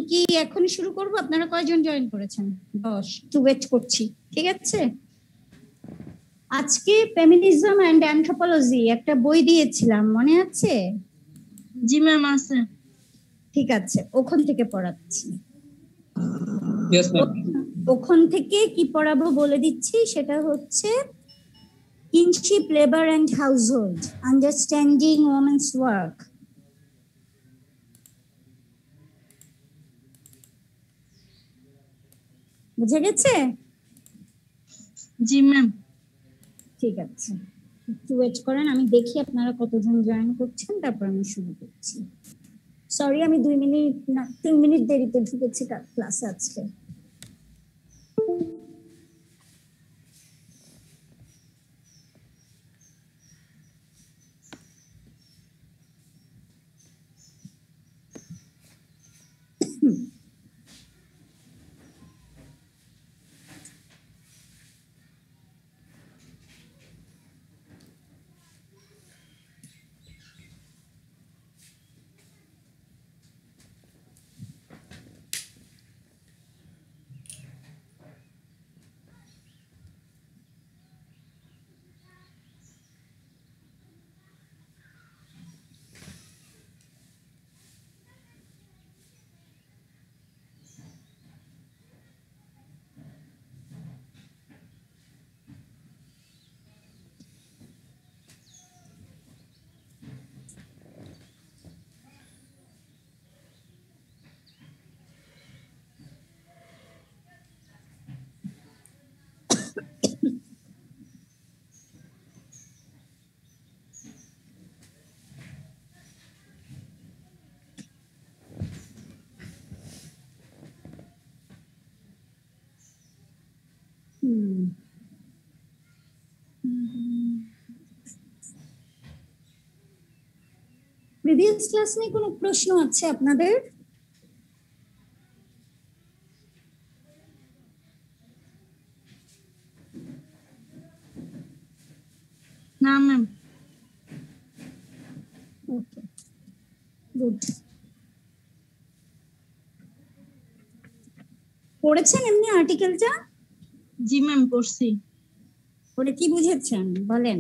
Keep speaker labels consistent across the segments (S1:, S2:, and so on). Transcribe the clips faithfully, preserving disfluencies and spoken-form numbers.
S1: কি এখন শুরু করব? আপনারা কয়জন জয়েন করেছেন? দশ। একটু ওয়েট করছি, ঠিক আছে? আজকে ফেমিনিজম এন্ড অ্যানথ্রোপোলজি একটা বই দিয়েছিলাম, মনে আছে?
S2: জি ম্যাম আছে।
S1: ঠিক আছে, ওখান থেকে পড়াচ্ছি।
S3: Yes, ma'am.
S1: ওখান থেকে কি পড়াবো বলে দিচ্ছি, সেটা হচ্ছে kinship, labour and household, understanding women's work. বুঝে গেছে?
S2: জি ম্যাম।
S1: ঠিক আছে, একটু ওয়েট করেন, আমি দেখি আপনারা কতজন জয়েন করছেন, তারপর আমি শুরু করছি। সরি, আমি দুই মিনিট না তিন মিনিট দেরিতে ঢুকেছি ক্লাসে আজকে। প্রিভিয়াস ক্লাস নিয়ে কোনো প্রশ্ন আছে আপনাদের?
S2: না ম্যাম।
S1: ওকে, গুড। পড়েছেন এমনি আর্টিকেলটা?
S2: জি ম্যাম পড়ছি।
S1: পড়ে কি বুঝেছেন বলেন?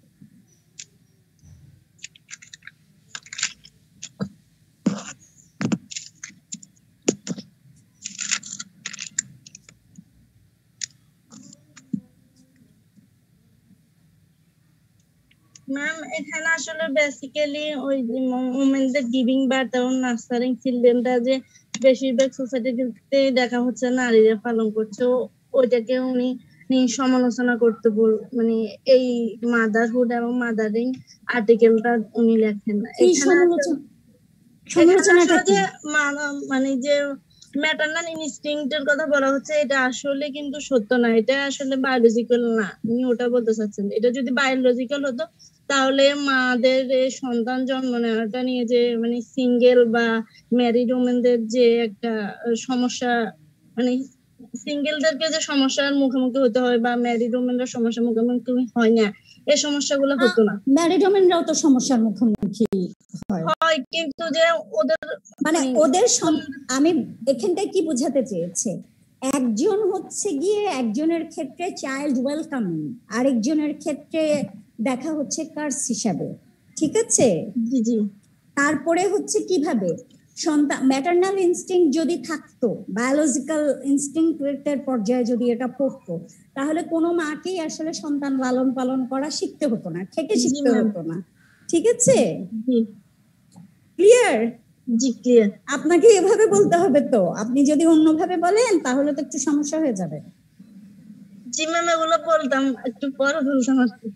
S2: ম্যাম এখানে আসলে বেসিক্যালি ওই উমেনদের গিভিং বার্থ এবং নার্সারিং চিলড্রেনটা যে বেশিরভাগ সোসাইটিতে দেখা হচ্ছে নারীরা পালন করছে, ওইটাকে উনি সমালোচনা করতে বল, মানে এই মাদারহুড এবং মাদারিং আর্টিকেলটা উনি লেখেন। এখানে
S1: সমালোচনাটা কি?
S2: মানে যে ম্যাটারনাল ইনস্টিংক্টের কথা বলা হচ্ছে, এটা আসলে কিন্তু সত্য না, এটা আসলে বায়োলজিক্যাল না। উনি ওটা বলতে চাচ্ছেন, এটা যদি বায়োলজিক্যাল হতো তাহলে মাদের সন্তান জন্ম নেওয়াটা নিয়ে যে মানে সিঙ্গেল বা ম্যারিড ওমেনদের যে একটা সমস্যা, মানে সিঙ্গেলদেরকে যে সমস্যার মুখোমুখি হতে হয় বা ম্যারিড ওমেনরা সমস্যার মুখোমুখি হয় না, এই সমস্যাগুলো হতো না।
S1: ম্যারিড ওমেনরাও তো সমস্যার মুখোমুখি
S2: হয়, কিন্তু যে ওদের
S1: মানে ওদের আমি এখানটায় কি বোঝাতে চেয়েছে, একজন হচ্ছে গিয়ে একজনের ক্ষেত্রে চাইল্ড ওয়েলকামিং, আরেকজনের ক্ষেত্রে দেখা হচ্ছে কার্স হিসাবে, ঠিক আছে?
S2: জি জি।
S1: তারপরে হচ্ছে কিভাবে সন্তান ম্যাটারনাল ইনস্টিংক্ট যদি থাকতো, বায়োলজিক্যাল ইনস্টিংক্টের পর্যায়ে যদি এটা পড়তো, তাহলে কোনো মাকেই আসলে সন্তান লালন পালন করা শিখতে হতো না, থেকে শিখতে হতো না, ঠিক আছে? ক্লিয়ার?
S2: জি ক্লিয়ার।
S1: আপনাকে এভাবে বলতে হবে তো, আপনি যদি অন্যভাবে বলেন তাহলে তো একটু সমস্যা হয়ে যাবে।
S2: জি ম্যাম, এগুলো বলতাম, একটু পরে বলতাম আর কি।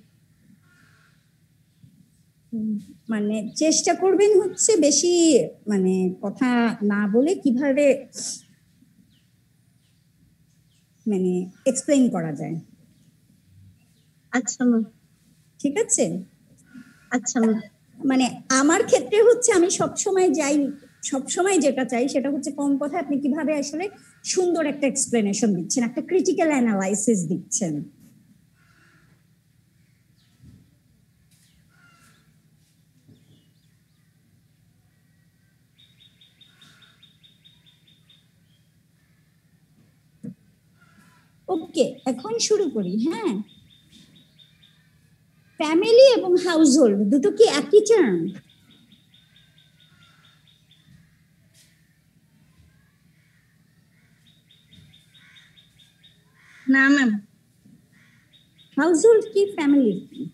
S1: মানে চেষ্টা করবেন হচ্ছে বেশি মানে কথা না বলে কিভাবে মানে এক্সপ্লেইন করা যায়।
S2: আচ্ছা ম্যাম।
S1: ঠিক আছে?
S2: আচ্ছা ম্যাম।
S1: মানে আমার ক্ষেত্রে হচ্ছে আমি সব সময় যাই, সব সময় যেটা চাই সেটা হচ্ছে কম কথা আপনি কিভাবে আসলে সুন্দর একটা এক্সপ্লেনেশন দিচ্ছেন, একটা ক্রিটিক্যাল অ্যানালাইসিস দিচ্ছেন। ওকে, এখন শুরু করি। হ্যাঁ, ফ্যামিলি এবং হাউসহোল্ড দুটো কি একই টার্ম?
S2: না ম্যাম।
S1: হাউসহোল্ড কি ফ্যামিলি?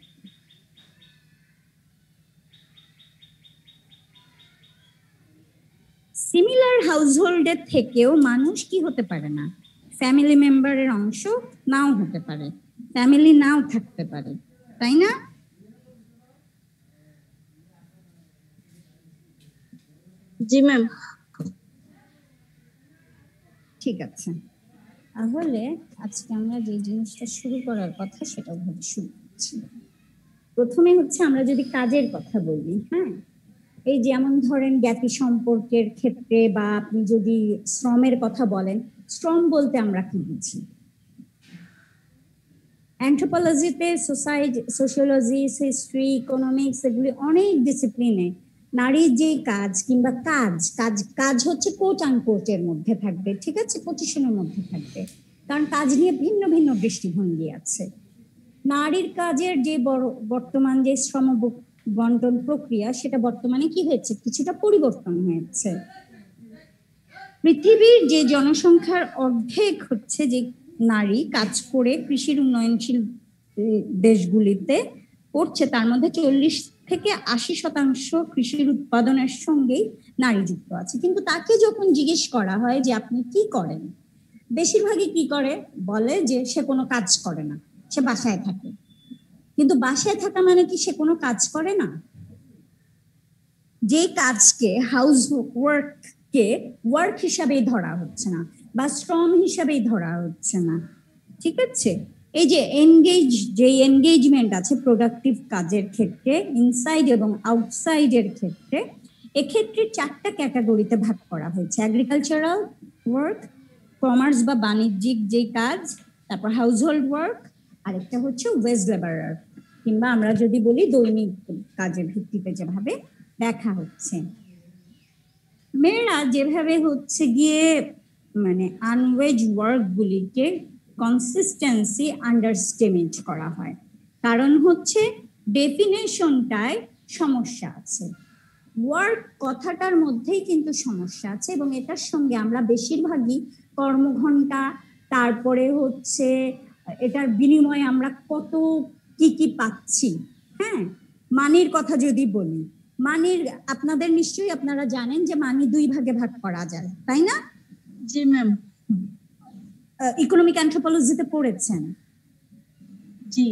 S1: সিমিলার হাউসহোল্ডের থেকেও মানুষ কি হতে পারে না, ফ্যামিলি মেম্বারের অংশ নাও হতে পারে, ফ্যামিলি নাও থাকতে পারে, তাই না?
S2: জি ম্যাম।
S1: ঠিক আছে, তাহলে আজকে আমরা যে জিনিসটা শুরু করার কথা সেটা ভাবে শুরু করছি। প্রথমে হচ্ছে আমরা যদি কাজের কথা বলি, হ্যাঁ, এই যেমন ধরেন জ্ঞাতি সম্পর্কের ক্ষেত্রে বা আপনি যদি শ্রমের কথা বলেন, শ্রম বলতে আমরা কি বুঝি? অ্যানথ্রোপোলজিতে, সোসাইটি, সোশিওলজি, হিস্ট্রি, ইকোনমিক্স, এগুলি অনেক ডিসিপ্লিনে নারীর যে কাজ কিংবা কাজ কাজ কাজ হচ্ছে কোট আনকোটের মধ্যে থাকবে, ঠিক আছে, পজিশনের মধ্যে থাকবে, কারণ কাজ নিয়ে ভিন্ন ভিন্ন দৃষ্টিভঙ্গি আছে। নারীর কাজের যে বর্তমান যে শ্রম বন্টন প্রক্রিয়া, সেটা বর্তমানে কি হয়েছে, কিছুটা পরিবর্তন হয়েছে। পৃথিবীর যে জনসংখ্যার অর্ধেক হচ্ছে যে নারী কাজ করে কৃষির উন্নয়নশীল দেশগুলিতে করছে, তার মধ্যে চল্লিশ থেকে আশি শতাংশ কৃষির উৎপাদনের সঙ্গেই নারী যুক্ত আছে। কিন্তু তাকে যখন জিজ্ঞেস করা হয় যে আপনি কি করেন, বেশিরভাগই কি করে, বলে যে সে কোনো কাজ করে না, সে বাসায় থাকে। কিন্তু বাসায় থাকা মানে কি সে কোনো কাজ করে না? যে কাজকে, হাউস ওয়ার্ক কে ওয়ার্ক হিসাবেই ধরা হচ্ছে না বা শ্রম হিসাবেই ধরা হচ্ছে না, ঠিক আছে? এই যে এনগেজ, যে এনগেজমেন্ট আছে প্রোডাক্টিভ কাজের ক্ষেত্রে, ইনসাইড এবং আউটসাইডের ক্ষেত্রে, এক্ষেত্রে চারটা ক্যাটাগরিতে ভাগ করা হয়েছে: এগ্রিকালচারাল ওয়ার্ক, কমার্স বা বাণিজ্যিক যে কাজ, তারপর হাউসহোল্ড ওয়ার্ক, আরেকটা হচ্ছে ওয়েজ লেবারার, কিংবা আমরা যদি বলি দৈনিক কাজের ভিত্তিতে যেভাবে দেখা হচ্ছে। মেয়েরা যেভাবে হচ্ছে গিয়ে মানে আনওয়েজ ওয়ার্ক গুলিকে কনসিস্টেন্সি আন্ডারস্টিমেট করা হয়, কারণ হচ্ছে ডেফিনেশনটায় সমস্যা আছে, ওয়ার্ক কথাটার মধ্যেই কিন্তু সমস্যা আছে, এবং এটার সঙ্গে আমরা বেশিরভাগই কর্মঘণ্টা, তারপরে হচ্ছে এটার বিনিময়ে আমরা কত কি কি পাচ্ছি, হ্যাঁ, মানির কথা যদি বলি, মানির আপনাদের নিশ্চয়ই আপনারা জানেন যে মানি দুই ভাগে ভাগ করা যায়, তাই না?
S2: জি ম্যাম।
S1: ইকোনমিক অ্যানথ্রোপোলজিতে পড়েছেন?
S2: জি।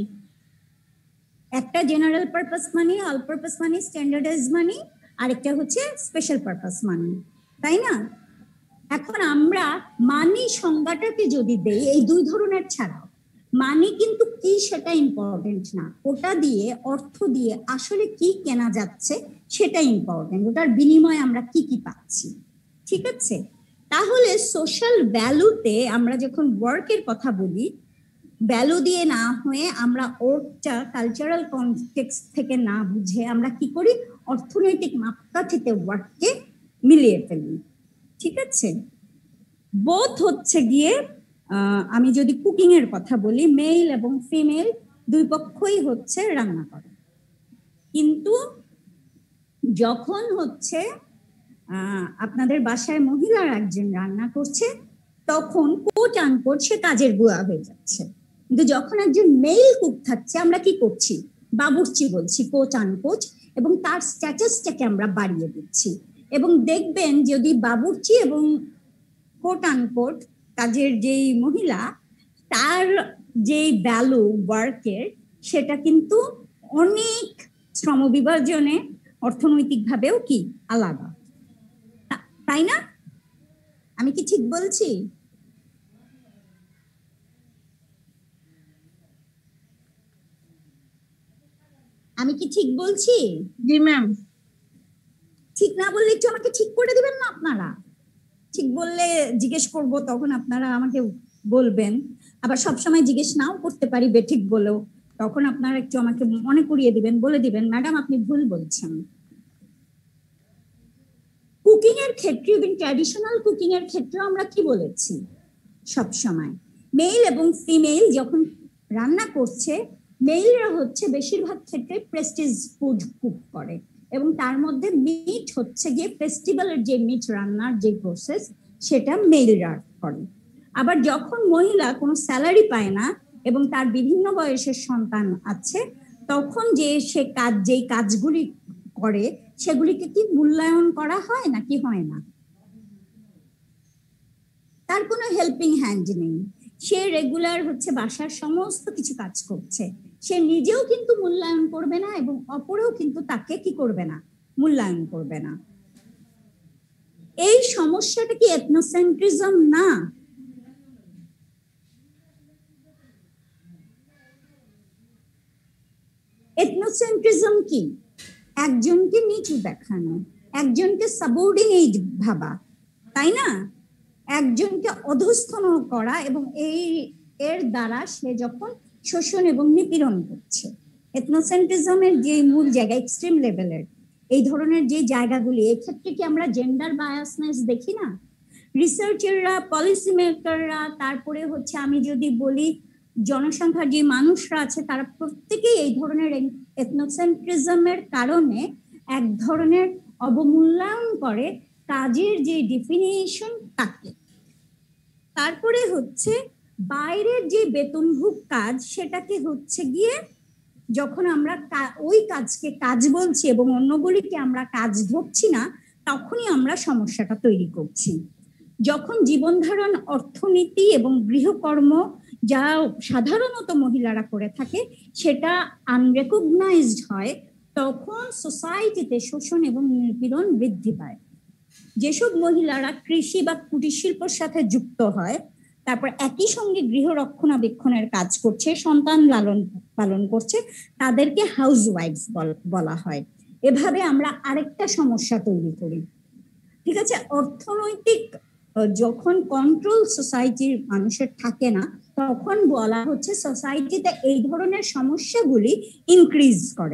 S1: একটা general purpose money, all purpose money, standardise money, আরেকটা হচ্ছে স্পেশাল পারপাস মানি, তাই না? এখন আমরা মানি সংজ্ঞাটাকে যদি দেই, এই দুই ধরনের ছাড়াও মানি কিন্তু কি সেটা ইম্পর্টেন্ট না, ওটা দিয়ে, অর্থ দিয়ে আসলে কি কেনা যাচ্ছে সেটা ইম্পর্টেন্ট, ওটার বিনিময়ে আমরা কি কি পাচ্ছি, ঠিক আছে? তাহলে সোশ্যাল ভ্যালুতে আমরা যখন ওয়ার্কের কথা বলি, ভ্যালু দিয়ে না হয়ে আমরা ওটা কালচারাল কনটেক্সট থেকে না বুঝে আমরা কি করি, অর্থনৈতিক মাপকাঠিতে ওয়ার্ককে মিলিয়ে ফেলি, ঠিক আছে? বোথ হচ্ছে গিয়ে, আমি যদি কুকিং এর কথা বলি, মেল এবং ফিমেল দুই পক্ষই হচ্ছে রান্না করে, কিন্তু যখন হচ্ছে আপনাদের বাসায় মহিলার একজন রান্না করছে, তখন কোট আনকোট সে কাজের বুয়া হয়ে যাচ্ছে। কিন্তু যখন একজন মেল কুক থাকছে, আমরা কি করছি, বাবুর্চি বলছি কোট আনকোট, এবং তার স্ট্যাটাসটাকে আমরা বাড়িয়ে দিচ্ছি। এবং দেখবেন যদি বাবুর্চি এবং কোট আনকোট কাজের যেই মহিলা, তার যেই ভ্যালু ওয়ার্কের, সেটা কিন্তু অনেক শ্রমবিভাজনে অর্থনৈতিকভাবেও কি আলাদা, তাই না? আমি কি ঠিক বলছি? আমি কি ঠিক বলছি?
S2: জি ম্যাম।
S1: ঠিক না বললে একটু আমাকে ঠিক করে দিবেন না আপনারা? ঠিক বললে জিজ্ঞেস করব, তখন আপনারা আমাকে বলবেন। আবার সবসময় জিজ্ঞেস নাও করতে পারি বেঠিক বলেও, তখন আপনারা একটু আমাকে মনে করিয়ে দিবেন, বলে দিবেন ম্যাডাম আপনি ভুল বলছেন। কুকিং এর ক্ষেত্রে, ইভেন ট্র্যাডিশনাল কুকিং এর ক্ষেত্রে আমরা কি বলেছি সব সময়, মেল এবং ফিমেল যখন রান্না করছে, মেলরা হচ্ছে বেশিরভাগ ক্ষেত্রে প্রেস্টিজ ফুড কুক করে এবং তার মধ্যে মিট হচ্ছে গিয়ে ফেস্টিভ্যালের যে মিট রান্নার যে প্রসেস সেটা মেলরা করে। আবার যখন মহিলা কোনো স্যালারি পায় না এবং তার বিভিন্ন বয়সের সন্তান আছে, তখন যে সে কাজ যেই কাজগুলি করে সেগুলিকে কি মূল্যায়ন করা হয় নাকি হয় না? তার কোনো হেল্পিং হ্যান্ড নেই, সে রেগুলার হচ্ছে বাসার সমস্ত কিছু কাজ করছে, সে নিজেও কিন্তু মূল্যায়ন করবে না এবং অপরেও কিন্তু তাকে কি করবে না, মূল্যায়ন করবে না। এই সমস্যাটা কি এথনোসেন্ট্রিজম না? এথনোসেন্ট্রিজম কি? একজনকে নিচু দেখানো, একজনকে সাবঅর্ডিনেট ভাবা, তাই না? একজনকে অধস্থন করা এবং এই এর দ্বারা সে যখন শোষণ এবং নিপীড়ন করছে। এথনোসেন্ট্রিজমের যে মূল জায়গা এক্সট্রিম লেভেলের এই ধরনের যে জায়গাগুলি, এক্ষেত্রে কি আমরা জেন্ডার বায়াসনেস দেখি না? রিসার্চাররা, পলিসি মেকাররা, তারপরে হচ্ছে আমি যদি বলি জনসংখ্যার যে মানুষরা আছে তারা প্রত্যেকেই এই ধরনের এথনোসেন্ট্রিজমের কারণে এক ধরনের অবমূল্যায়ন করে কাজের যে ডেফিনিশন তাকে। তারপরে হচ্ছে বাইরের যে বেতনভোগ কাজ সেটাকে হচ্ছে গিয়ে যখন আমরা ওই কাজকে কাজ বলছি এবং অন্যগুলিকে আমরা কাজ ধরছি না, তখনই আমরা সমস্যাটা তৈরি করছি। যখন জীবন ধারণ, অর্থনীতি এবং গৃহকর্ম যা সাধারণত মহিলারা করে থাকে সেটা আনরেকগনাইজড হয়, তখন সোসাইটিতে শোষণ এবং নিপীড়ন বৃদ্ধি পায়। যেসব মহিলারা কৃষি বা কুটির শিল্পের সাথে যুক্ত হয়, তারপর একই সঙ্গে গৃহ রক্ষণাবেক্ষণের কাজ করছে, সন্তান লালন পালন করছে, তাদেরকে হাউস ওয়াইফস বলা হয়। এভাবে আমরা আরেকটা সমস্যা তৈরি করি। ঠিক আছে, অর্থনৈতিক যখন কন্ট্রোল সোসাইটির মানুষের থাকে না, তখন বলা হচ্ছে সোসাইটিতে এই ধরনের সমস্যাগুলি ইনক্রিজ করে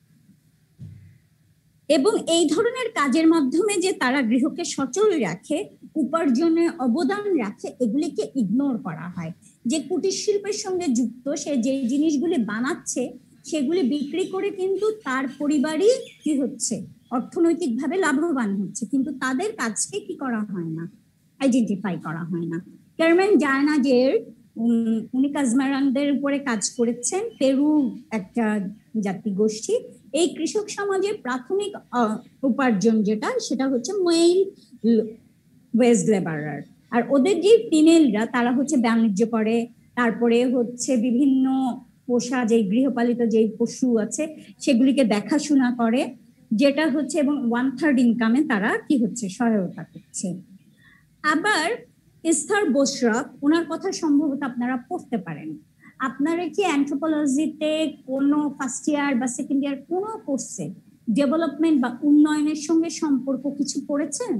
S1: এবং এই ধরনের কাজের মাধ্যমে যে তারা গৃহকে সচল রাখে, উপার্জনে অবদান রাখে, এগুলিকে ইগনোর করা হয়। যে কুটির শিল্পের সঙ্গে যুক্ত, সে যে জিনিসগুলি বানাচ্ছে সেগুলি বিক্রি করে কিন্তু তার পরিবারই কি হচ্ছে, অর্থনৈতিকভাবে লাভবান হচ্ছে, কিন্তু তাদের কাজকে কি করা হয় না, আইডেন্টিফাই করা হয় না। কারমেন জায়নাজের উনি কাজমারানদের উপরে কাজ করেছেন, পেরু একটা জাতি গোষ্ঠী। এই কৃষক সমাজের প্রাথমিক উপার্জন যেটা, সেটা হচ্ছে মেল ওয়েজ লেবারার। আর ওদের যে ফিমেলরা তারা হচ্ছে বাণিজ্য করে, তারপরে হচ্ছে বিভিন্ন পোষা যে গৃহপালিত যে পশু আছে সেগুলিকে দেখাশোনা করে, যেটা হচ্ছে এবং ওয়ান থার্ড ইনকামে তারা কি হচ্ছে সহায়তা করছে। আবার ইস্তার বোশরাফ, ওনার কথা সম্ভবত আপনারা পড়তে পারেন। আপনারা কি অ্যানথ্রোপোলজিতে কোনো ফার্স্ট ইয়ার বা সেকেন্ড ইয়ার কোনো কোর্সে ডেভেলপমেন্ট বা উন্নয়নের সঙ্গে সম্পর্ক কিছু পড়েছেন?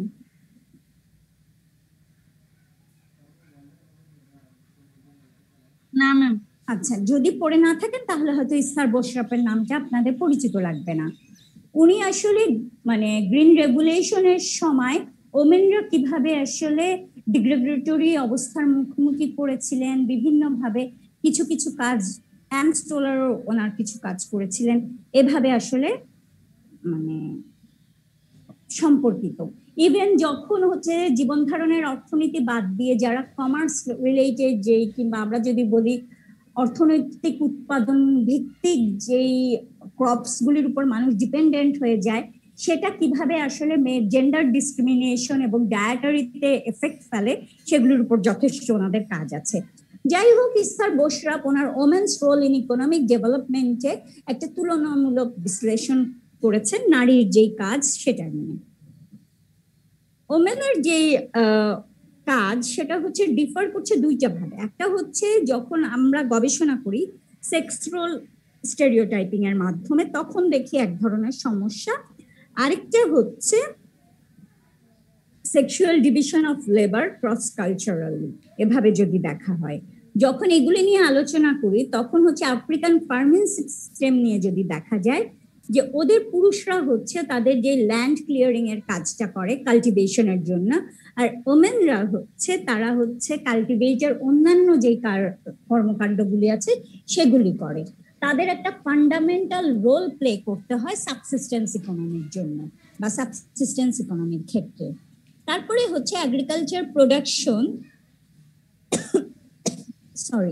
S2: না ম্যাম।
S1: আচ্ছা, যদি পড়ে না থাকেন তাহলে হয়তো ইস্তার বোশরাফের নামটা আপনাদের পরিচিত লাগবে না। উনি আসলে মানে গ্রিন রেগুলেশনের সময় ওমেনরা কিভাবে আসলে ডিগ্রেডেটরি অবস্থার মুখোমুখি করেছিলেন, বিভিন্নভাবে কিছু কিছু কাজ, অ্যান্ড স্টোলারও ওনার কিছু কাজ করেছিলেন, এভাবে আসলে মানে সম্পর্কিত। ইভেন যখন হচ্ছে জীবন ধারণের অর্থনীতি বাদ দিয়ে যারা কমার্স রিলেটেড যেই, কিংবা আমরা যদি বলি অর্থনৈতিক উৎপাদন ভিত্তিক যেই ক্রপস গুলির উপর মানুষ ডিপেন্ডেন্ট হয়ে যায়, সেটা কিভাবে আসলে জেন্ডার ডিসক্রিমিনেশন এবং ডায়েটারিতে এফেক্ট ফেলে সেগুলোর উপর যথেষ্ট ওনাদের কাজ আছে। যাই হোক, ইস্তার বোশরাফ ওনার ওমেন্স রোল ইন ইকোনমিক ডেভেলপমেন্টে একটা তুলনামূলক বিশ্লেষণ করেছেন নারীর যেই কাজ সেটা নিয়ে। ওমেনের যে কাজ সেটা হচ্ছে ডিফার করছে দুইটা ভাবে। একটা হচ্ছে যখন আমরা গবেষণা করি সেক্স রোল স্টেরিওটাইপিং এর মাধ্যমে, তখন দেখি এক ধরনের সমস্যা। আরেকটা হচ্ছে sexual division of labour cross culturally, এভাবে যদি দেখা হয়। যখন এগুলি নিয়ে আলোচনা করি তখন হচ্ছে আফ্রিকান ফার্মিং সিস্টেম নিয়ে যদি দেখা যায় যে ওদের পুরুষরা হচ্ছে তাদের যে ল্যান্ড ক্লিয়ারিং এর কাজটা করে কাল্টিভেশনের জন্য, আর ওমেনরা হচ্ছে তারা হচ্ছে কাল্টিভেটের অন্যান্য যে কর্মকাণ্ডগুলি আছে সেগুলি করে। তাদের একটা ফান্ডামেন্টাল রোল প্লে করতে হয় সাবসিস্টেন্স ইকোনমির জন্য বা সাবসিস্টেন্স ইকোনমির ক্ষেত্রে। তারপরে হচ্ছে এগ্রিকালচার প্রোডাকশন, সরি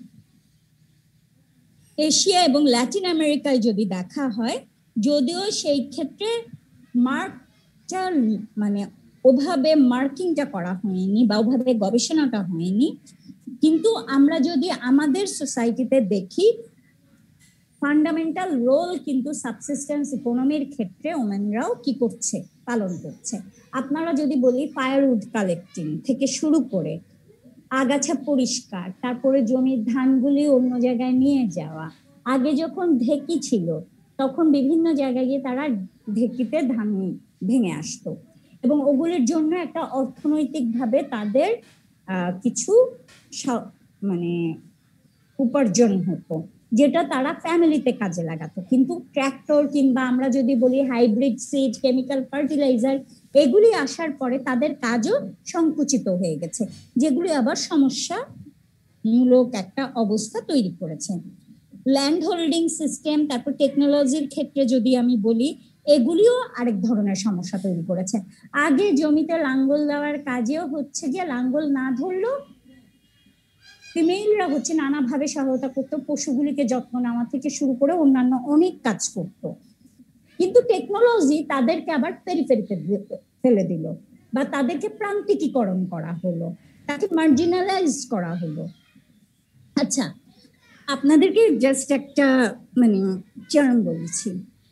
S1: এশিয়া এবং ল্যাটিন আমেরিকায় যদি দেখা হয়, যদিও সেই ক্ষেত্রে মার্কটা মানে ওভাবে মার্কিংটা করা হয়নি বা ওভাবে গবেষণাটা হয়নি, কিন্তু আমরা যদি আমাদের সোসাইটিতে দেখি ফান্ডামেন্টাল রোল কিন্তু সাবসিস্টেন্স ইকোনমির ক্ষেত্রে ওমেনরাও কি করছে, পালন করছে। আপনারা যদি বলি ফায়ারউড কালেক্টিং থেকে শুরু করে আগাছা পরিষ্কার, তারপরে জমির ধানগুলি অন্য জায়গায় নিয়ে যাওয়া। আগে যখন ঢেকি ছিল তখন বিভিন্ন জায়গায় গিয়ে তারা ঢেকিতে ধান ভেঙে আসতো এবং ওগুলির জন্য একটা অর্থনৈতিকভাবে তাদের কিছু মানে উপার্জন হতো, যেটা তারা ফ্যামিলিতে কাজে লাগাতো। কিন্তু ট্র্যাক্টর কিংবা আমরা যদি বলি হাইব্রিড সিড, কেমিক্যাল ফার্টিলাইজার, এগুলি আসার পরে তাদের কাজও সংকুচিত হয়ে গেছে, যেগুলি আবার সমস্যা মূলক একটা অবস্থা তৈরি করেছে। ল্যান্ড হোল্ডিং সিস্টেম, তারপর টেকনোলজির ক্ষেত্রে যদি আমি বলি, এগুলিও আরেক ধরনের সমস্যা তৈরি করেছে। আগে জমিতে লাঙ্গল দেওয়ার কাজেও হচ্ছে যে লাঙ্গল না ধরলেও ফিমেলরা হচ্ছে নানাভাবে সহায়তা করতো, পশুগুলিকে যত্ন নেওয়া থেকে শুরু করে অন্যান্য অনেক কাজ করতো। কিন্তু টেকনোলজি তাদেরকে আবার পেরিফেরিতে ফেলে দিল বা তাদেরকে প্রান্তিকীকরণ করা হলো, তাকে মার্জিনালাইজ করা হলো। আচ্ছা, আপনাদেরকে জাস্ট একটা মানে চরম বলছি,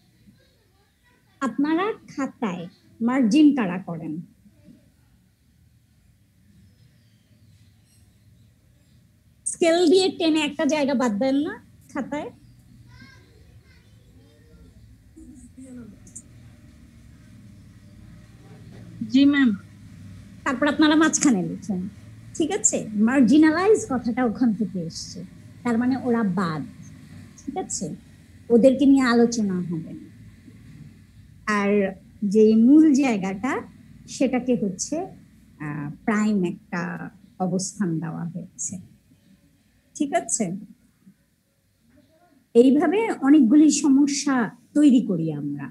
S1: আপনারা খাতায় মার্জিন কারা করেন? স্কেল দিয়ে টেনে একটা জায়গা বাদ দেন না খাতায়?
S2: জি ম্যাম।
S1: তারপর আপনারা মাঝখানে লিখেন, ঠিক আছে? মার্জিনালাইজ কথাটা ওখান থেকে এসছে, তার মানে ওরা বাদ, ঠিক আছে? ওদেরকে নিয়ে আলোচনা হবে। আর যে মূল জায়গাটা সেটাকে হচ্ছে প্রাইম একটা অবস্থান দেওয়া হয়েছে, ঠিক আছে? এইভাবে অনেকগুলি সমস্যা তৈরি করি আমরা।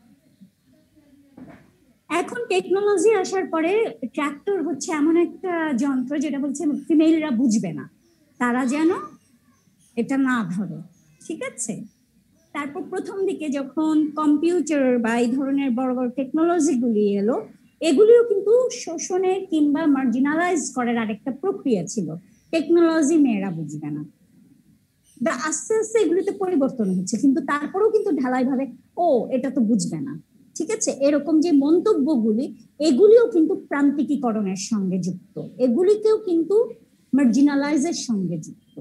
S1: এখন টেকনোলজি আসার পরে ট্রাক্টর হচ্ছে এমন একটা যন্ত্র যেটা বলছে ফিমেলরা বুঝবে না, তারা যেন এটা না ধরে, ঠিক আছে? তারপর প্রথম দিকে যখন কম্পিউটার বা এই ধরনের বড় বড় টেকনোলজিগুলি এলো, এগুলিও কিন্তু শোষণের কিংবা মার্জিনালাইজ করার আরেকটা প্রক্রিয়া ছিল। টেকনোলজি মেয়েরা বুঝবে না, আস্তে আস্তে এগুলিতে পরিবর্তন হচ্ছে, কিন্তু তারপরেও কিন্তু ঢালাই ভাবে ও এটা তো বুঝবে না, ঠিক আছে? এরকম যে মন্তব্যগুলি, এগুলিও কিন্তু প্রান্তিকীকরণের সঙ্গে যুক্ত, এগুলিকেও কিন্তু মার্জিনালাইজের সঙ্গে যুক্ত।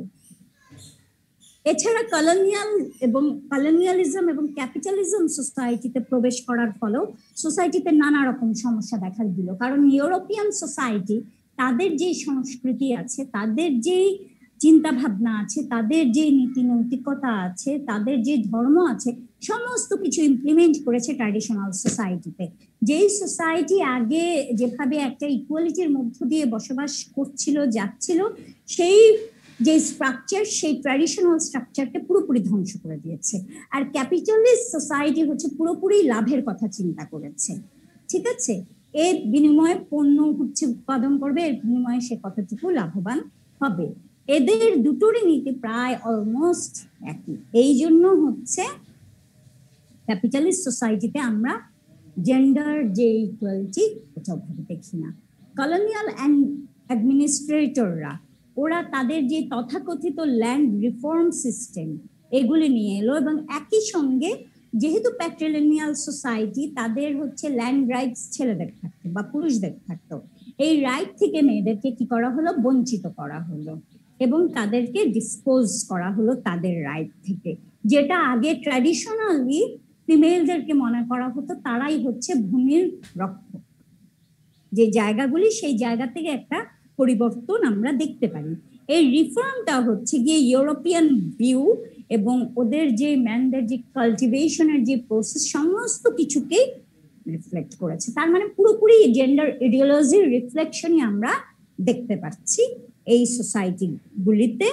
S1: এছাড়া কলোনিয়াল এবং কলোনিয়ালিজম এবং ক্যাপিটালিজম সোসাইটিতে প্রবেশ করার ফলেও সোসাইটিতে নানা রকম সমস্যা দেখা দিল। কারণ ইউরোপিয়ান সোসাইটি, তাদের যে সংস্কৃতি আছে, তাদের যেই চিন্তা ভাবনা আছে, তাদের যে নীতি নৈতিকতা আছে, তাদের যে ধর্ম আছে, সমস্ত কিছু ইমপ্লিমেন্ট করেছে ট্র্যাডিশনাল সোসাইটিতে। যেই সোসাইটি আগে যেভাবে একটা ইকুয়ালিটির মধ্য দিয়ে বসবাস করছিল, যাচ্ছিল, সেই যে স্ট্রাকচার, সেই ট্র্যাডিশনাল স্ট্রাকচারকে পুরোপুরি ধ্বংস করে দিয়েছে। আর ক্যাপিটালিস্ট সোসাইটি হচ্ছে পুরোপুরি লাভের কথা চিন্তা করেছে, ঠিক আছে? এর বিনিময়ে পণ্য হচ্ছে উৎপাদন করবে, এর বিনিময়ে সে কতটুকু লাভবান হবে। এদের দুটোরই নীতি প্রায় অলমোস্ট একই। এই জন্য হচ্ছে ক্যাপিটালিস্ট সোসাইটিতে আমরা জেন্ডার যে ইকুয়ালিটি, ওটা ভাবে দেখি না। কলোনিয়াল অ্যাডমিনিস্ট্রেটররা, ওরা তাদের যে তথাকথিত ল্যান্ড রিফর্ম সিস্টেম, এগুলি নিয়ে এলো এবং একই সঙ্গে যেহেতু প্যাট্রিলিনিয়াল সোসাইটি, তাদের হচ্ছে ল্যান্ড রাইটস ছেলেদের থাকতো বা পুরুষদের থাকতো, এই রাইট থেকে মেয়েদেরকে কি করা হলো, বঞ্চিত করা হলো এবং তাদেরকে ডিসপোজ করা হলো তাদের রাইট থেকে, যেটা আগে ট্র্যাডিশনালি ফিমেলদেরকে মনে করা হতো তারাই হচ্ছে ভূমির রক্ষক। যে জায়গাগুলি, সেই জায়গা থেকে একটা পরিবর্তন আমরা দেখতে পারি। এই রিফর্মটা হচ্ছে গিয়ে ইউরোপিয়ান ভিউ এবং ওদের যে ম্যানদের যে কাল্টিভেশনের যে প্রসেস, সমস্ত কিছুকেই রিফ্লেক্ট করেছে। তার মানে পুরোপুরি জেন্ডার ইডিওলজির রিফ্লেকশনই আমরা দেখতে পাচ্ছি এই সোসাইটি গুলিতে,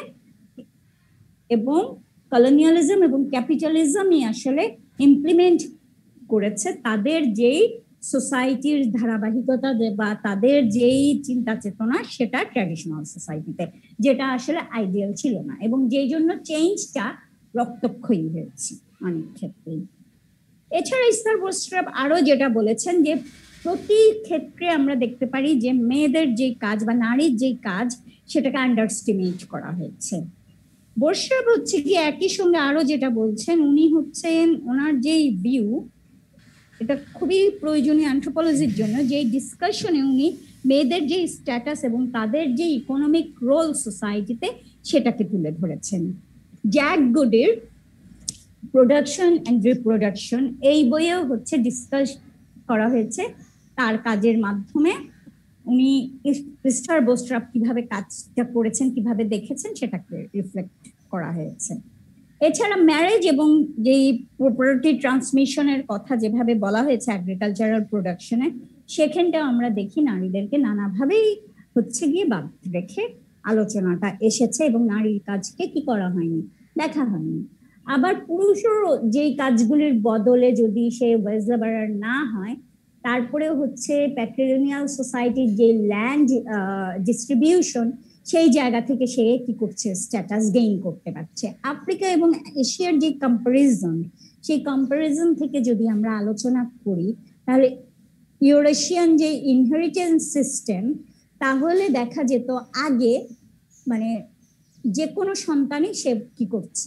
S1: এবং কলোনিয়ালিজম এবং ক্যাপিটালিজমই আসলে ইমপ্লিমেন্ট করেছে তাদের যেই সোসাইটির ধারাবাহিকতা বা তাদের যেই চিন্তা চেতনা সেটা ট্র্যাডিশনাল সোসাইটিতে, যেটা আসলে আইডিয়াল ছিল না, এবং যেই জন্য চেঞ্জটা রক্তক্ষয়ী হয়েছে অনেক ক্ষেত্রেই। এছাড়া ইস্তার বোস্ট্রাপ আরো যেটা বলেছেন যে প্রতি ক্ষেত্রে আমরা দেখতে পারি যে মেয়েদের যে কাজ বা নারীর যে কাজ সেটাকে আন্ডারস্টিমেট করা হয়েছে। বোস্ট্রাপ হচ্ছে কি একই সঙ্গে আরো যেটা বলছেন, উনি হচ্ছেন ওনার যেই ভিউ, এটা খুবই প্রয়োজনীয় অ্যানথ্রোপোলজির জন্য, যে ডিসকাশনে উনি মেয়েদের যে স্ট্যাটাস এবং তাদের যে ইকোনমিক রোল সোসাইটিতে সেটাকে তুলে ধরেছেন। জ্যাক গুডের প্রোডাকশন অ্যান্ড রিপ্রোডাকশন এই বইয়েও হচ্ছে ডিসকাস করা হয়েছে তার কাজের মাধ্যমে। উনি ইস্টার বোস্ট্রাপ কিভাবে কাজটা করেছেন, কিভাবে দেখেছেন সেটাকে রিফ্লেক্ট করা হয়েছে। এছাড়া ম্যারেজ এবং যেই প্রপার্টি ট্রান্সমিশনের কথা যেভাবে বলা হয়েছে এগ্রিকালচারাল প্রোডাকশনে, সেখানটাও আমরা দেখি নারীদেরকে নানাভাবেই হচ্ছে গিয়ে বাদ রেখে আলোচনাটা এসেছে, এবং নারীর কাজকে কি করা হয়নি, দেখা হয়নি। আবার পুরুষও যেই কাজগুলির বদলে যদি সে ওয়েজ লেবারার না হয়, তারপরে হচ্ছে প্যাট্রিলিনিয়াল সোসাইটির যে ল্যান্ড ডিস্ট্রিবিউশন সেই জায়গা থেকে সে কি করছে, স্ট্যাটাস গেইন করতে পারছে। আফ্রিকা এবং এশিয়ার যে কম্পারিজন, সেই কম্পারিজন থেকে যদি আমরা আলোচনা করি তাহলে ইউরেশিয়ান যে ইনহেরিটেন্স সিস্টেম, তাহলে দেখা যেত আগে মানে যে কোনো সন্তানই সে কি করছে,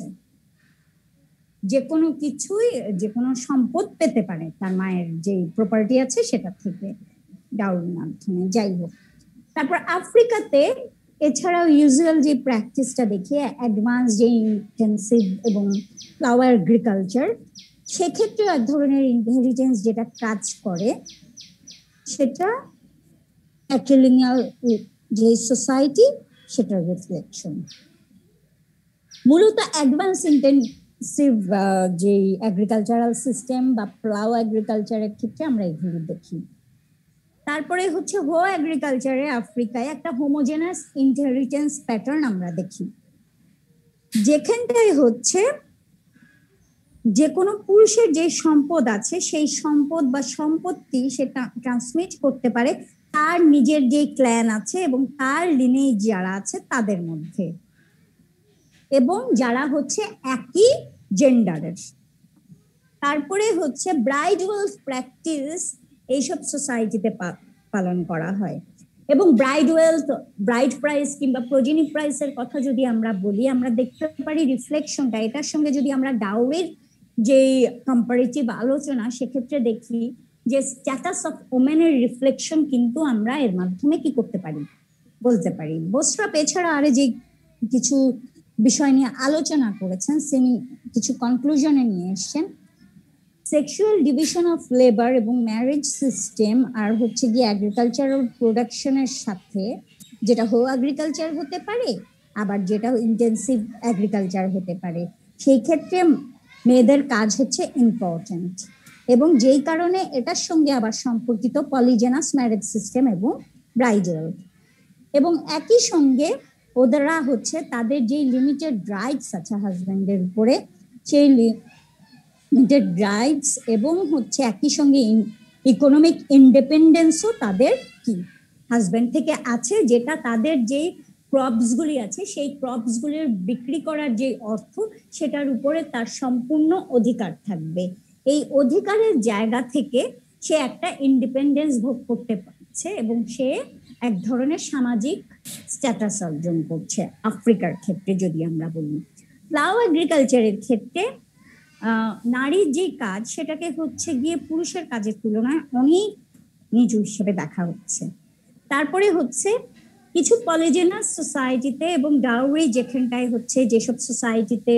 S1: যে কোনো কিছুই, যে কোনো সম্পদ পেতে পারে তার মায়ের যে প্রপার্টি আছে সেটা থেকে ডাউরির মাধ্যমে, যাই হোক। তারপর আফ্রিকাতে এছাড়াও ইউজুয়াল যে প্র্যাকটিসটা দেখি অ্যাডভান্স যে ইন্টেন্সিভ এবং ফ্লাওয়ার এগ্রিকালচার, সেক্ষেত্রে এক ধরনের ইনহেরিটেন্স যেটা কাজ করে সেটা প্যাট্রিলিনিয়াল যে সোসাইটি সেটার রিফ্লেকশন। মূলত অ্যাডভান্স ইন্টেন্সিভ যে এগ্রিকালচারাল সিস্টেম বা প্লাউ এগ্রিকালচারের ক্ষেত্রে আমরা এগুলি দেখি। তারপরে হচ্ছে হো এগ্রিকালচারে আফ্রিকায় একটা হোমোজেনাস ইনহেরিটেন্স প্যাটার্ন আমরা দেখি, যেখানটায় হচ্ছে যে কোনো পুরুষের যে সম্পদ আছে সেই সম্পদ বা সম্পত্তি সেটা ট্রান্সমিট করতে পারে তার নিজের যে ক্ল্যান আছে এবং তার লিনেজ যারা আছে তাদের মধ্যে, এবং যারা হচ্ছে একই জেন্ডারের। তারপরে হচ্ছে ব্রাইড ওয়েলথ প্র্যাকটিস এইসব সোসাইটিতে পালন করা হয়, এবং ব্রাইড ওয়েলথ, ব্রাইড প্রাইস কিংবা প্রোজেনি প্রাইসের কথা যদি আমরা বলি, আমরা দেখতে পারি রিফ্লেকশনটা এটার সঙ্গে যদি আমরা ডাউরির যে কম্পারেটিভ আলোচনা, সেক্ষেত্রে দেখি যে স্ট্যাটাস অফ ওমেনের রিফ্লেকশন কিন্তু আমরা এর মাধ্যমে কি করতে পারি, বলতে পারি। বোস্ট্রাপ এছাড়া আরে যে কিছু বিষয় নিয়ে আলোচনা করেছেন, তিনি কিছু কনক্লুশনে নিয়ে এসছেন। সেক্সুয়াল ডিভিশন অফ লেবার এবং ম্যারেজ সিস্টেম আর হচ্ছে গিয়ে এগ্রিকালচারাল প্রোডাকশনের সাথে, যেটা হো এগ্রিকালচার হতে পারে আবার যেটা ইন্টেন্সিভ এগ্রিকালচার হতে পারে, সেই ক্ষেত্রে মেয়েদের কাজ হচ্ছে ইম্পর্টেন্ট, এবং যেই কারণে এটার সঙ্গে আবার সম্পর্কিত পলিজেনাস ম্যারেজ সিস্টেম এবং ব্রাইডাল, এবং একই সঙ্গে ওদেরা হচ্ছে তাদের যে লিমিটেড রাইটস আছে হাজব্যান্ডের উপরে, সেই লিমিটেড রাইটস এবং হচ্ছে একই সঙ্গে ইকোনমিক ইন্ডিপেন্ডেন্সও তাদের কি হাজব্যান্ড থেকে আছে, যেটা তাদের যে ক্রপসগুলি আছে সেই ক্রপসগুলির বিক্রি করার যে অর্থ সেটার উপরে তার সম্পূর্ণ অধিকার থাকবে। এই অধিকারের জায়গা থেকে সে একটা ইন্ডিপেন্ডেন্স ভোগ করতে পারছে এবং সে এক ধরনের সামাজিক স্ট্যাটাস অর্জন করছে। আফ্রিকার ক্ষেত্রে যদি আমরা বলি, প্লাউ এগ্রিকালচারের ক্ষেত্রে নারীর যে কাজ সেটাকে হচ্ছে গিয়ে পুরুষের কাজের তুলনায় অনেক নিচু হিসেবে দেখা হচ্ছে। তারপরে হচ্ছে কিছু পলিজেনাস সোসাইটিতে এবং ডাউরি যেখানটায় হচ্ছে যেসব সোসাইটিতে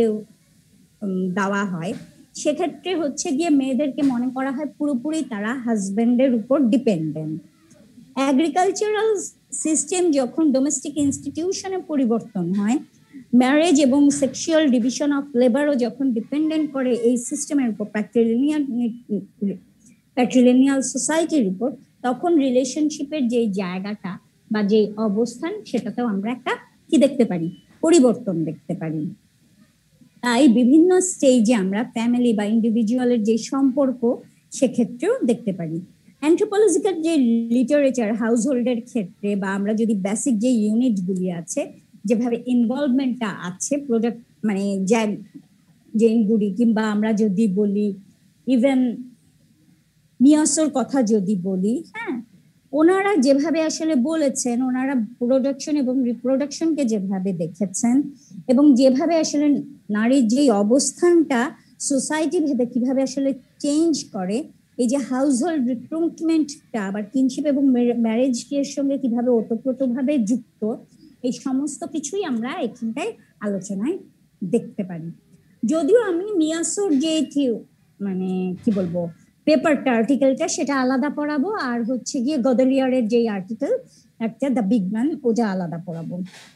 S1: দেওয়া হয়, সেক্ষেত্রে হচ্ছে গিয়ে মেয়েদেরকে মনে করা হয় পুরোপুরি তারা হাজব্যান্ডের উপর ডিপেন্ডেন্ট। এগ্রিকালচারাল সিস্টেম যখন ডোমেস্টিক ইনস্টিটিউশনে পরিবর্তন হয়, ম্যারেজ এবং সেক্সুয়াল ডিভিশন অফ লেবারও যখন ডিপেন্ডেন্ট করে এই সিস্টেমের উপর প্যাট্রিলিনিয়াল প্যাট্রিলিনিয়াল সোসাইটির উপর, তখন রিলেশনশিপের যে জায়গাটা বা যে অবস্থান সেটাতেও আমরা একটা কি দেখতে পারি, পরিবর্তন দেখতে পারি। তাই বিভিন্ন স্টেজে আমরা ফ্যামিলি বা ইন্ডিভিজুয়ালের যে সম্পর্ক সেক্ষেত্রেও দেখতে পারি। অ্যানথ্রোপোলজিক্যাল যে লিটারেচার হাউস হোল্ডের ক্ষেত্রে বা আমরা যদি বেসিক যে ইউনিটগুলি আছে যেভাবে ইনভলভমেন্টটা আছে প্রোডাক্ট মানে জেনগুলি, কিংবা আমরা যদি বলি ইভেন মিয়াসোর কথা যদি বলি, হ্যাঁ ওনারা যেভাবে আসলে বলেছেন, ওনারা প্রোডাকশন এবং রিপ্রোডাকশনকে যেভাবে দেখেছেন এবং যেভাবে আসলে নারীর যে অবস্থানটা সোসাইটি ভেদে কিভাবে আসলে চেঞ্জ করে, এই যে হাউস হোল্ড রিক্রুটমেন্টটা আবার কিনশিপ এবং ম্যারেজ এর সঙ্গে কিভাবে ওতপ্রোতভাবে যুক্ত, এই সমস্ত কিছুই আমরা এখানটায় আলোচনায় দেখতে পারি। যদিও আমি মিয়াসোর যে মানে কি বলবো পেপারটা আর্টিকেলটা সেটা আলাদা পড়াবো, আর হচ্ছে গিয়ে গডেলিয়ারের যে আর্টিকেল একটা দ্য বিগ ম্যান ওটা আলাদা পড়াবো।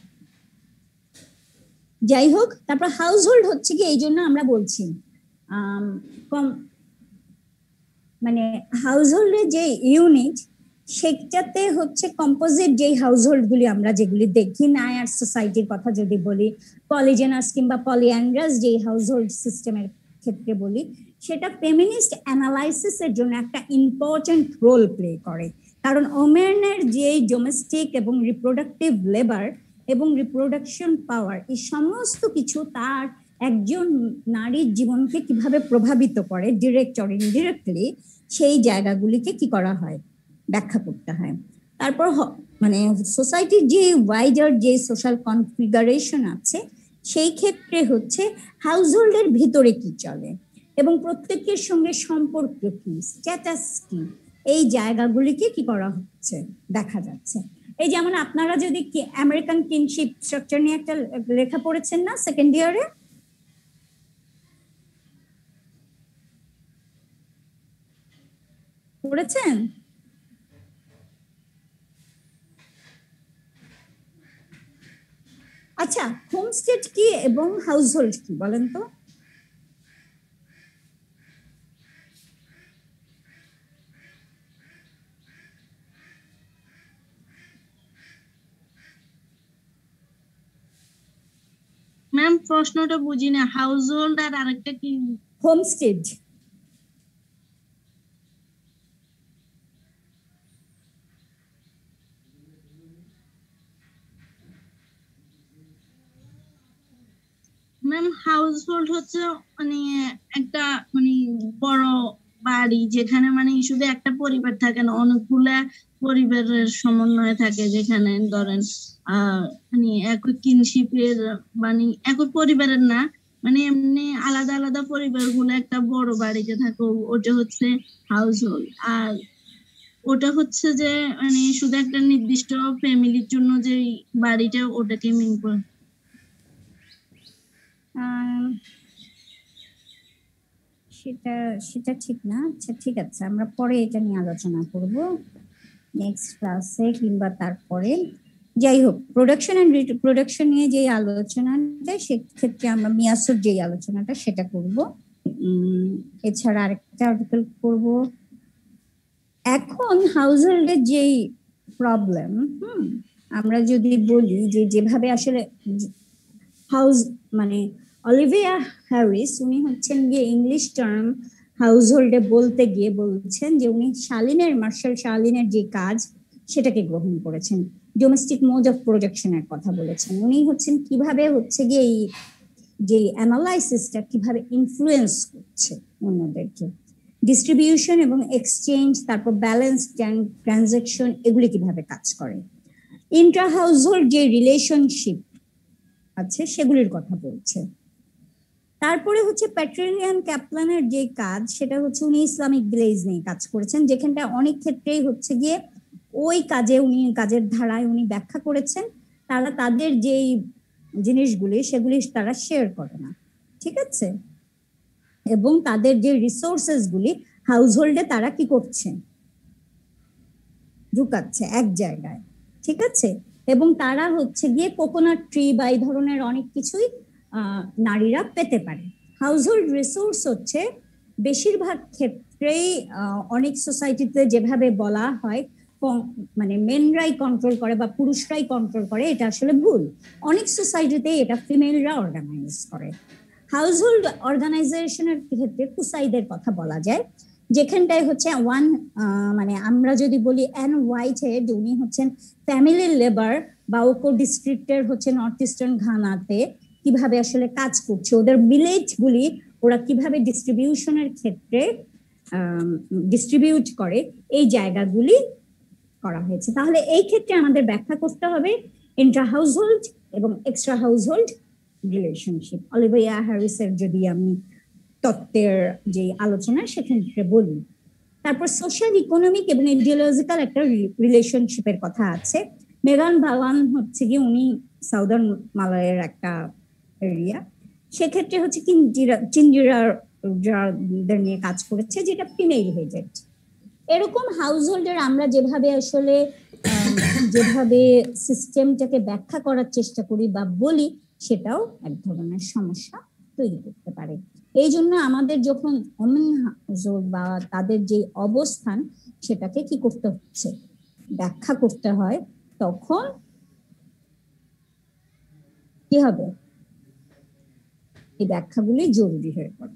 S1: যাই হোক, তারপর হাউস হোল্ড হচ্ছে কি এই জন্য আমরা বলছি কম মানে হাউস হোল্ডের যে ইউনিট সেটাতে হচ্ছে কম্পোজিট যেই হাউস হোল্ড গুলি আমরা যেগুলি দেখি নায়ার সোসাইটির কথা যদি বলি, পলিজেনাস কিংবা পলিঅ্যান্ড্রাস যেই হাউস হোল্ড সিস্টেমের ক্ষেত্রে বলি, সেটা ফেমিনিস্ট অ্যানালাইসিসের জন্য একটা ইম্পর্টেন্ট রোল প্লে করে। কারণ ওমেনের যে ডোমেস্টিক এবং রিপ্রোডাক্টিভ লেবার এবং রিপ্রোডাকশন পাওয়ার এই সমস্ত কিছু তার একজন নারীর জীবনকে কিভাবে প্রভাবিত করে ডিরেক্ট অর ইনডিরেক্টলি, সেই জায়গাগুলিকে কি করা হয়, ব্যাখ্যা করতে হয়। তারপর মানে সোসাইটির যে ওয়াইডার যে সোশ্যাল কনফিগারেশন আছে সেই ক্ষেত্রে হচ্ছে হাউস হোল্ডের ভিতরে কি চলে এবং প্রত্যেকের সঙ্গে সম্পর্ক কি, স্ট্যাটাস কি, এই জায়গাগুলিকে কি করা হচ্ছে দেখা যাচ্ছে। এই যেমন আপনারা যদি আমেরিকান কিনশিপ স্ট্রাকচার নিয়ে একটা লেখা পড়েছেন না সেকেন্ড ইয়ারে, পড়েছেন? আচ্ছা, হোমস্টেড কি এবং হাউস হোল্ড কি বলেন তো?
S2: ম্যাম প্রশ্নটা বুঝি না, হাউস হোল্ড আর আরেকটা কি?
S1: হোমস্টেড।
S2: ম্যাম হাউস হোল্ড হচ্ছে মানে একটা মানে বড় বাড়ি যেখানে মানে শুধু একটা পরিবার থাকে না, অনেকগুলা পরিবারের সমন্বয় থাকে, যেখানে ধরেন আহ মানে একই কিনশিপের মানে একই পরিবারের না, মানে এমনি আলাদা আলাদা পরিবারগুলো একটা বড় বাড়িতে থাকে, ওটা হচ্ছে হাউস হোল্ড। আর ওটা হচ্ছে যে মানে শুধু একটা নির্দিষ্ট ফ্যামিলির জন্য যে বাড়িটা, ওটাকে মিন করে।
S1: সেটা সেটা ঠিক না। আচ্ছা ঠিক আছে, আমরা পরে এটা নিয়ে আলোচনা করব নেক্সট ক্লাসে কিংবা তারপরে। যাই হোক, প্রোডাকশন অ্যান্ড রিপ্রোডাকশন নিয়ে যে আলোচনাটা সেক্ষেত্রে আমরা মিয়াসোর যে আলোচনাটা সেটা করব। এছাড়া আরেকটা আর্টিকেল করব। এখন হাউস হোল্ডের যেই প্রবলেম, হুম আমরা যদি বলি যে যেভাবে আসলে হাউস মানে অলিভিয়া হ্যারিস উনি হচ্ছেন গিয়ে ইংলিশ টার্ম হাউস হোল্ডে বলতে গিয়ে বলছেন যে উনি শালিনের মার্শাল শালিনের যে কাজ সেটাকে গ্রহণ করেছেন, ডোমেস্টিক মোড অফ প্রোডাকশনের কথা বলেছেন। উনি হচ্ছেন কিভাবে হচ্ছে গিয়ে এই যে অ্যানালাইসিসটা কিভাবে ইনফ্লুয়েন্স করছে অন্যদেরকে, ডিস্ট্রিবিউশন এবং এক্সচেঞ্জ, তারপর ব্যালেন্স ট্রানজাকশন, এগুলি কিভাবে কাজ করে, ইন্ট্রা হাউস হোল্ড যে রিলেশনশিপ আছে সেগুলির কথা বলছে। তারপরে হচ্ছে প্যাট্রিলিয়ান ক্যাপলানের যে কাজ সেটা হচ্ছে উনি ইসলামিক ভিলেজ নিয়ে কাজ করেছেন, যেখানটা অনেক ক্ষেত্রেই হচ্ছে গিয়ে ওই কাজে উনি কাজের ধারায় উনি ব্যাখ্যা করেছেন তারা তাদের যেই জিনিসগুলি সেগুলি তারা শেয়ার করে না, ঠিক আছে, এবং তাদের যে রিসোর্সেস গুলি হাউস হোল্ডে তারা কি করছে, ঢুকাচ্ছে এক জায়গায়, ঠিক আছে, এবং তারা হচ্ছে গিয়ে কোকোনাট ট্রি বা এই ধরনের অনেক কিছুই নারীরা পেতে পারে। হাউস হোল্ড রিসোর্স হচ্ছে বেশিরভাগ ক্ষেত্রেই অনেক সোসাইটিতে যেভাবে বলা হয় মানে মেনরাই কন্ট্রোল করে বা পুরুষরাই কন্ট্রোল করে, এটা আসলে ভুল। অনেক সোসাইটিতে এটা ফিমেলরা অর্গানাইজ করে। হাউস হোল্ড অর্গানাইজেশনের ক্ষেত্রে কুসাইদের কথা বলা যায়, যেখানটায় হচ্ছে ওয়ান মানে আমরা যদি বলি অ্যান হোয়াইট হেড, উনি হচ্ছেন ফ্যামিলি লেবার বা ওকো ডিস্ট্রিক্টের হচ্ছে নর্থ ইস্টার্ন ঘানাতে কিভাবে আসলে কাজ করছে, ওদের ভিলেজ গুলি ওরা কিভাবে ডিস্ট্রিবিউশনের ক্ষেত্রে ডিস্ট্রিবিউট করে, এই জায়গাগুলি করা হয়েছে। তাহলে এই ক্ষেত্রে আমাদের ব্যাখ্যা করতে হবে ইন্ট্রা হাউসহোল্ড এবং এক্সট্রা হাউসহোল্ড রিলেশনশিপ। অলিভিয়া হ্যারিসের যদি আমি তত্ত্বের যে আলোচনা সেক্ষেত্রে বলি। তারপর সোশ্যাল, ইকোনমিক এবং ইডিওলজিক্যাল একটা রিলেশনশিপের কথা আছে। মেগান ভাওয়ান হচ্ছে কি উনি সাউদার্ন মালয়ের একটা এরিয়া, সেক্ষেত্রে হচ্ছে কিঞ্জিরা চিঞ্জিরাদের নিয়ে কাজ করেছে, যেটা ফিমেল হেডেড। এরকম হাউস হোল্ডের আমরা যেভাবে আসলে যেভাবে সিস্টেমটাকে ব্যাখ্যা করার চেষ্টা করি বা বলি, সেটাও এক ধরনের সমস্যা তৈরি করতে পারে। এই জন্য আমাদের যখন ওমেন হাউস হোল্ড বা তাদের যে অবস্থান সেটাকে কি করতে হচ্ছে, ব্যাখ্যা করতে হয়, তখন কি হবে, এই ব্যাখ্যাগুলি জরুরি হয়ে পড়ে।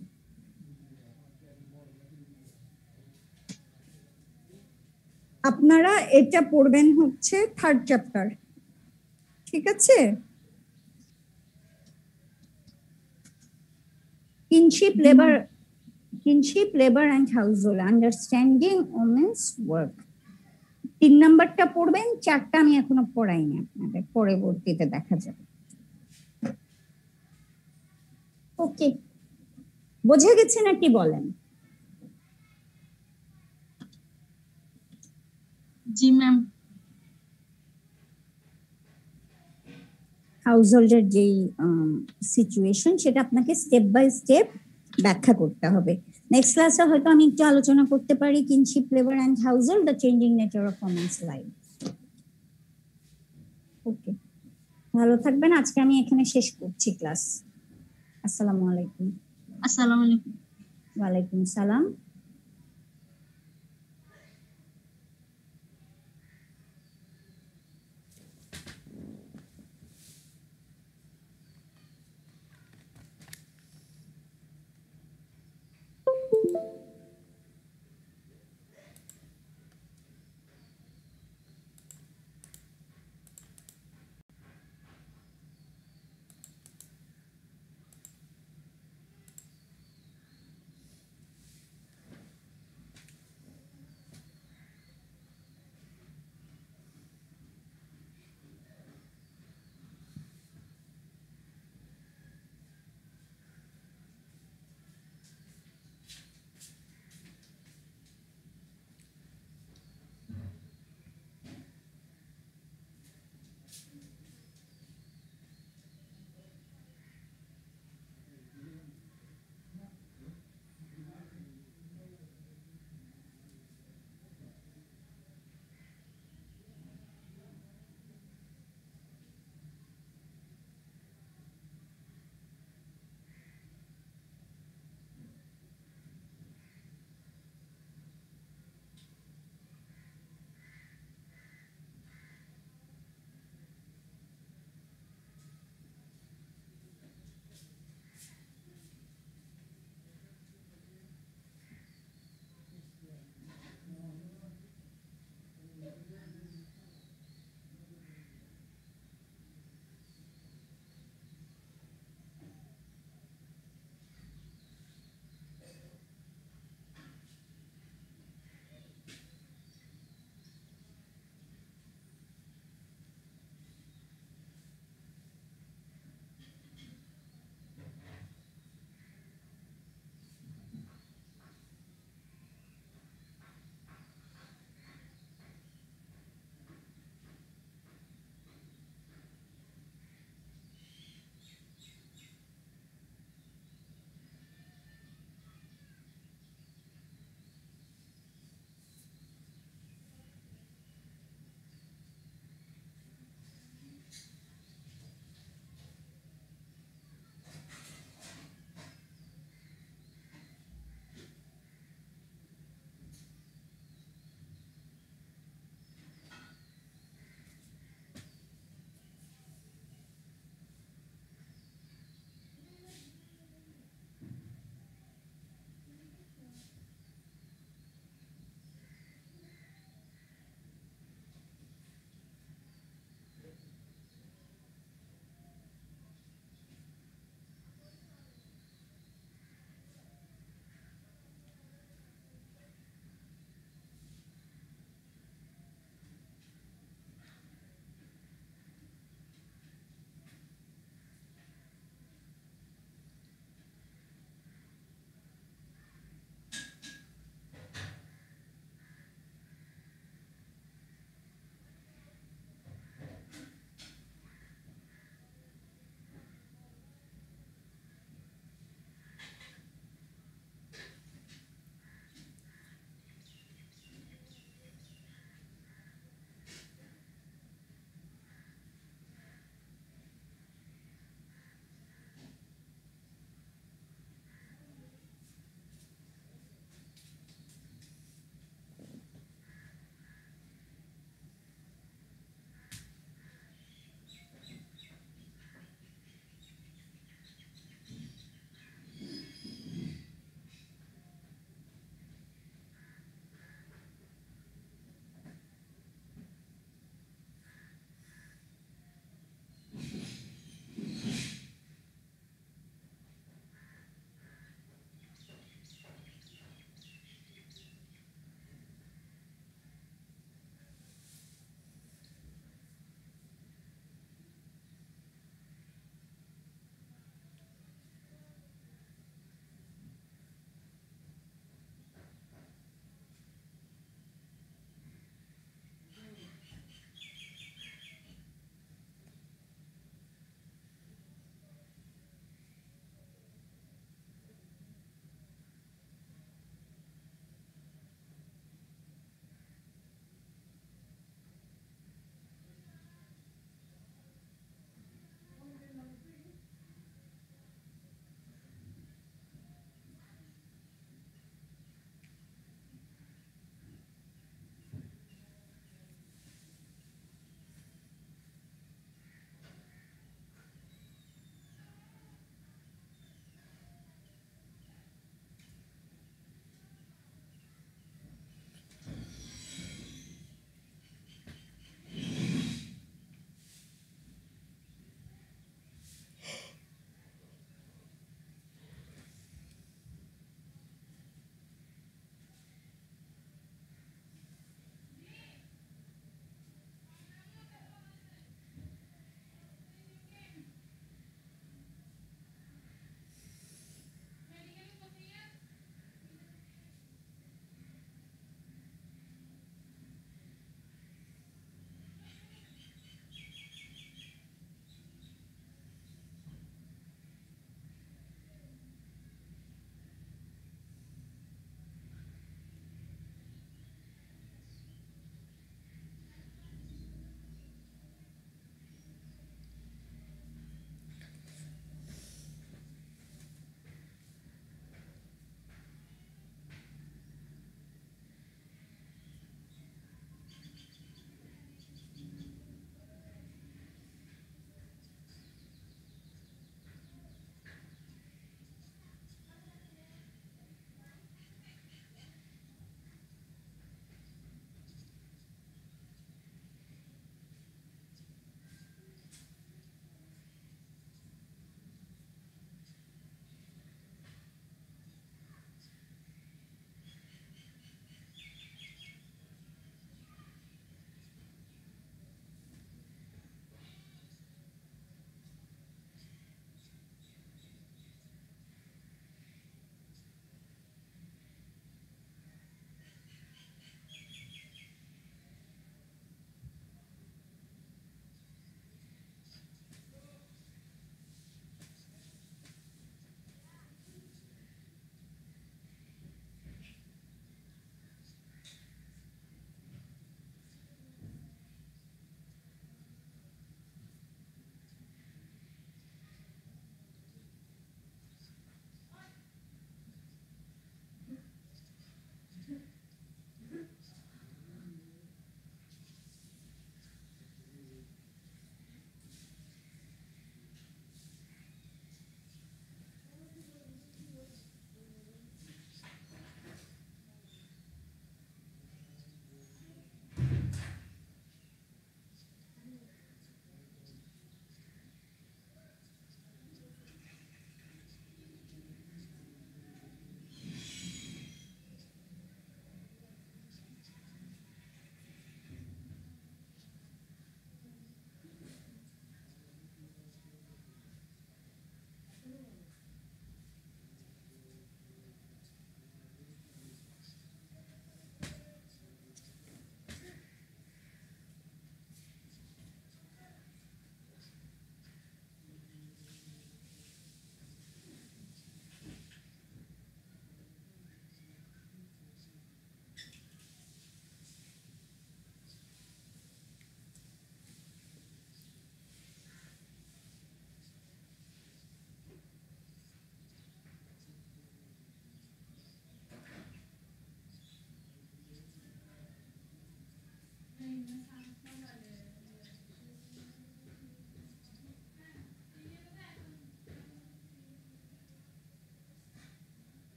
S1: আপনারা এটা পড়বেন হচ্ছে থার্ড চ্যাপ্টার, ঠিক আছে? Kinship labour, kinship labour and household, understanding women's work, তিন নাম্বারটা পড়বেন। চারটা আমি এখনো পড়াইনি আপনাদের, পরবর্তীতে দেখা যাবে। ওকে, বোঝা গেছে না কি বলেন?
S2: জি ম্যাম।
S1: হাউসহোল্ডের যেই সিচুয়েশন সেটা আপনাকে স্টেপ বাই স্টেপ ব্যাখ্যা করতে হবে। নেক্সট ক্লাসে হয়তো আমি একটু আলোচনা করতে পারি kinship labour and household, the changing nature of women's life. Okay, ভালো থাকবেন। আজকে আমি এখানে শেষ করছি ক্লাস। আসসালামু আলাইকুম।
S2: আসসালামু আলাইকুম।
S1: ওয়ালাইকুম সালাম।